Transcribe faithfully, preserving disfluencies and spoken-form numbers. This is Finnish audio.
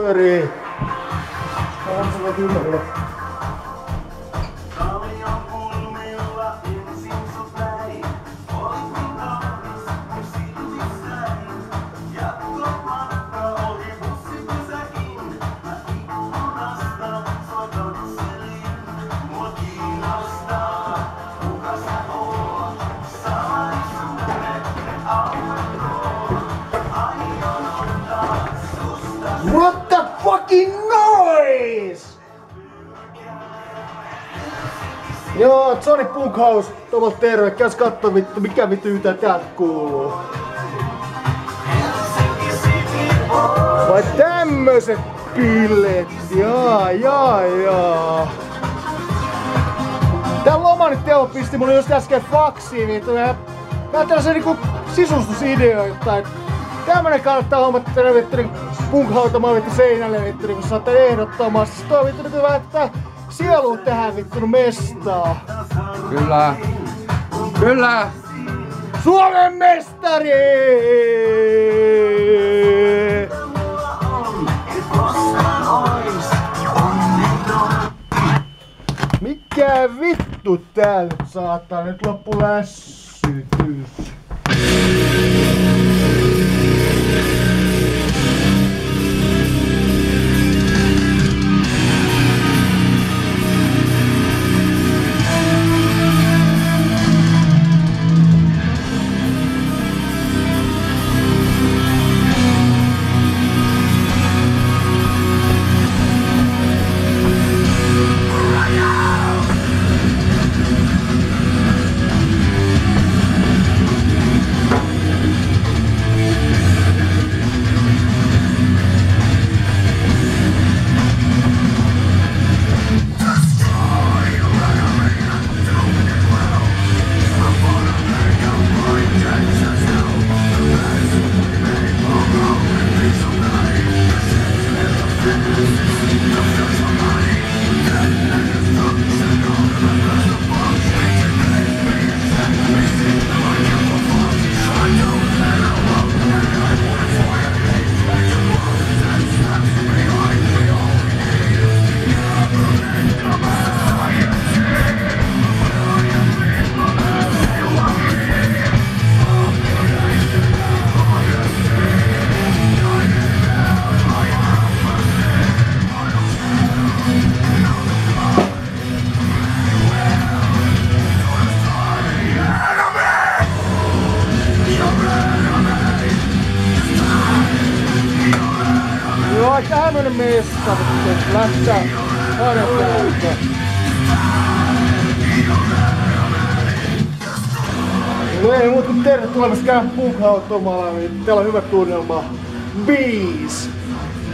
pyörii. On se voi ymmärrä. What the fucking noise? Joo, Johnny Punkhouse, Tomo terve, käs kattoo vittu, mikä vittu yhtää täältä kuuluu. Vai tämmöset pillet, jaa, jaa, jaa. Tää loma nyt Teo pisti mulle just äsken faksiin vittu ja nää tällaisia niinku sisustusideoita, et tämmönen kannattaa hommata tänne vittu niinku Punkhautamaan vittu seinälle vittu niinku saatte ehdottomasti. Toi vittu niinku väittää sieluun tähän vittu mestaa. Kyllä. Kyllä. Suomen mestari! Mikä vittu tää nyt saattaa nyt loppu lässytys? Tämmönen mesta, lähtää harjoittaa. No ei muuta kuin tervetuloa käydä Punkhautomalla, niin täällä on hyvä tunnelma. Bees!